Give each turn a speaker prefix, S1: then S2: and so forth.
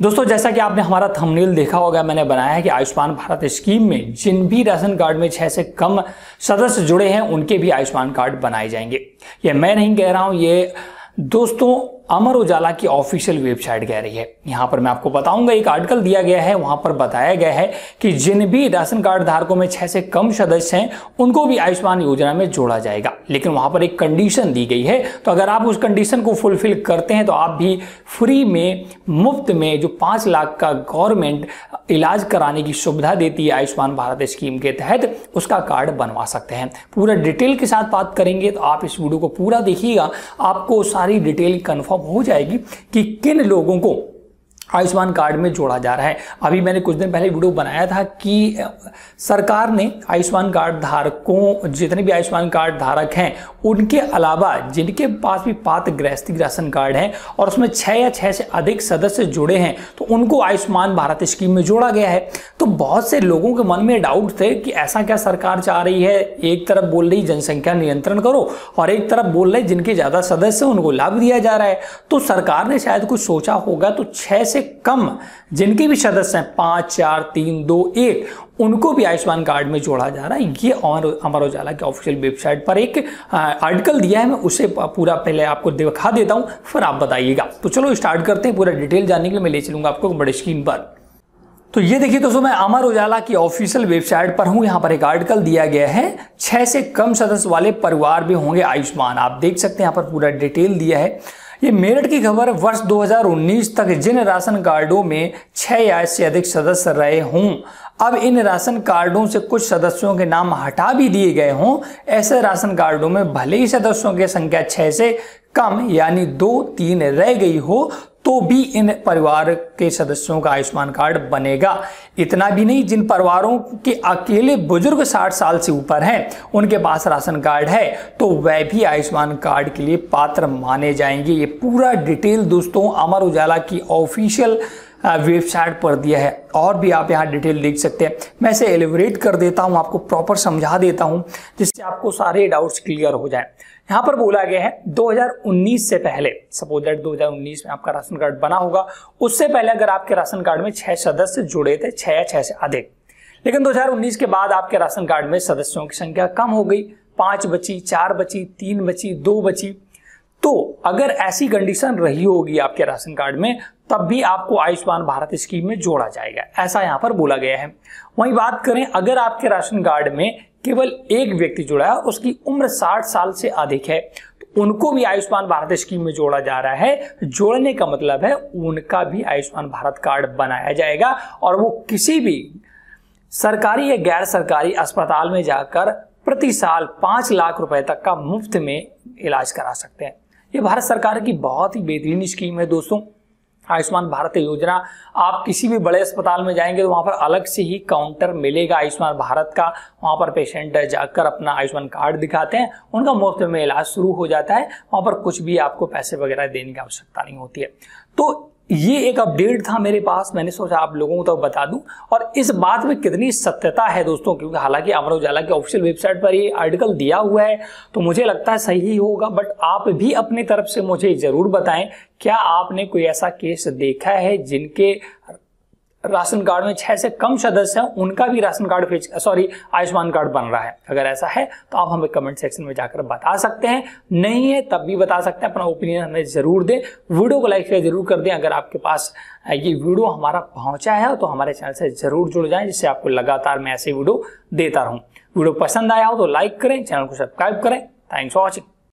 S1: दोस्तों, जैसा कि आपने हमारा थंबनेल देखा होगा, मैंने बनाया है कि आयुष्मान भारत स्कीम में जिन भी राशन कार्ड में 6 से कम सदस्य जुड़े हैं उनके भी आयुष्मान कार्ड बनाए जाएंगे। ये मैं नहीं कह रहा हूं, ये दोस्तों अमर उजाला की ऑफिशियल वेबसाइट कह रही है। यहां पर मैं आपको बताऊंगा, एक आर्टिकल दिया गया है, वहां पर बताया गया है कि जिन भी राशन कार्ड धारकों में 6 से कम सदस्य हैं उनको भी आयुष्मान योजना में जोड़ा जाएगा। लेकिन वहां पर एक कंडीशन दी गई है, तो अगर आप उस कंडीशन को फुलफिल करते हैं तो आप भी फ्री में, मुफ्त में जो 5 लाख का गवर्नमेंट इलाज कराने की सुविधा देती है आयुष्मान भारत स्कीम के तहत, उसका कार्ड बनवा सकते हैं। पूरा डिटेल के साथ बात करेंगे, तो आप इस वीडियो को पूरा देखिएगा, आपको सारी डिटेल कंफर्म हो जाएगी कि किन लोगों को आयुष्मान कार्ड में जोड़ा जा रहा है। अभी मैंने कुछ दिन पहले वीडियो बनाया था कि सरकार ने आयुष्मान कार्ड धारकों, जितने भी आयुष्मान कार्ड धारक हैं उनके अलावा जिनके पास भी पात्र गृहस्थी राशन कार्ड है और उसमें 6 या 6 से अधिक सदस्य जुड़े हैं तो उनको आयुष्मान भारत स्कीम में जोड़ा गया है। तो बहुत से लोगों के मन में डाउट थे कि ऐसा क्या सरकार चाह रही है, एक तरफ बोल रही जनसंख्या नियंत्रण करो और एक तरफ बोल रहे जिनके ज्यादा सदस्य उनको लाभ दिया जा रहा है। तो सरकार ने शायद कुछ सोचा होगा, तो 6 से कम जिनके भी सदस्य हैं 5, 4, 3, 2, 1 उनको भी आयुष्मान कार्ड में जोड़ा जा रहा है। ये अमर उजाला की ऑफिशियल वेबसाइट पर एक आर्टिकल दिया है, मैं उसे पूरा पहले आपको दिखा देता हूं, फिर आप बताइएगा। तो चलो स्टार्ट करते हैं। पूरा डिटेल जानने के लिए मैं ले चलूंगा आपको बड़ी स्क्रीन पर। तो ये देखिए दोस्तों, मैं अमर उजाला की ऑफिशियल वेबसाइट पर हूं। यहां पर एक आर्टिकल दिया गया है, 6 से कम सदस्य वाले परिवार भी होंगे आयुष्मान। आप देख सकते हैं यहां पर पूरा डिटेल दिया है। ये मेरठ की खबर, वर्ष 2019 तक जिन राशन कार्डों में 6 या इससे अधिक सदस्य रहे हों, अब इन राशन कार्डों से कुछ सदस्यों के नाम हटा भी दिए गए हों, ऐसे राशन कार्डों में भले ही सदस्यों की संख्या 6 से कम यानी 2-3 रह गई हो तो भी इन परिवार के सदस्यों का आयुष्मान कार्ड बनेगा। इतना भी नहीं, जिन परिवारों के अकेले बुजुर्ग 60 साल से ऊपर हैं उनके पास राशन कार्ड है तो वह भी आयुष्मान कार्ड के लिए पात्र माने जाएंगे। ये पूरा डिटेल दोस्तों अमर उजाला की ऑफिशियल वेबसाइट पर दिया है और भी आप यहाँ डिटेल देख सकते हैं। मैं इसे एलिबरेट कर देता हूँ, आपको प्रॉपर समझा देता हूँ जिससे आपको सारे डाउट्स क्लियर हो जाए। यहाँ पर बोला गया है 2019 से पहले, सपोज दैट 2019 में आपका राशन कार्ड बना होगा, उससे पहले अगर आपके राशन कार्ड में 6 सदस्य जुड़े थे, 6 या 6 से अधिक, लेकिन 2019 के बाद आपके राशन कार्ड में सदस्यों की संख्या कम हो गई, 5 बची, 4 बची, 3 बची, 2 बची, तो अगर ऐसी कंडीशन रही होगी आपके राशन कार्ड में तब भी आपको आयुष्मान भारत स्कीम में जोड़ा जाएगा, ऐसा यहां पर बोला गया है। वहीं बात करें, अगर आपके राशन कार्ड में केवल एक व्यक्ति जुड़ा है, उसकी उम्र 60 साल से अधिक है, तो उनको भी आयुष्मान भारत स्कीम में जोड़ा जा रहा है। जोड़ने का मतलब है उनका भी आयुष्मान भारत कार्ड बनाया जाएगा और वो किसी भी सरकारी या गैर सरकारी अस्पताल में जाकर प्रति साल 5 लाख रुपए तक का मुफ्त में इलाज करा सकते हैं। ये भारत सरकार की बहुत ही बेहतरीन स्कीम है दोस्तों, आयुष्मान भारत योजना। आप किसी भी बड़े अस्पताल में जाएंगे तो वहां पर अलग से ही काउंटर मिलेगा आयुष्मान भारत का, वहां पर पेशेंट जाकर अपना आयुष्मान कार्ड दिखाते हैं, उनका मुफ्त में इलाज शुरू हो जाता है। वहां पर कुछ भी आपको पैसे वगैरह देने की आवश्यकता नहीं होती है। तो ये एक अपडेट था मेरे पास, मैंने सोचा आप लोगों को तो बता दूं। और इस बात में कितनी सत्यता है दोस्तों, क्योंकि हालांकि अमर उजाला की ऑफिशियल वेबसाइट पर ये आर्टिकल दिया हुआ है तो मुझे लगता है सही ही होगा, बट आप भी अपनी तरफ से मुझे जरूर बताएं, क्या आपने कोई ऐसा केस देखा है जिनके राशन कार्ड में 6 से कम सदस्य हैं उनका भी राशन कार्ड आयुष्मान कार्ड बन रहा है? अगर ऐसा है तो आप हमें कमेंट सेक्शन में जाकर बता सकते हैं, नहीं है तब भी बता सकते हैं, अपना ओपिनियन हमें जरूर दें। वीडियो को लाइक शेयर जरूर कर दें। अगर आपके पास ये वीडियो हमारा पहुंचा है तो हमारे चैनल से जरूर जुड़ जाएं, जिससे आपको लगातार मैं ऐसे वीडियो देता रहूं। वीडियो पसंद आया हो तो लाइक करें, चैनल को सब्सक्राइब करें। Thanks for watching.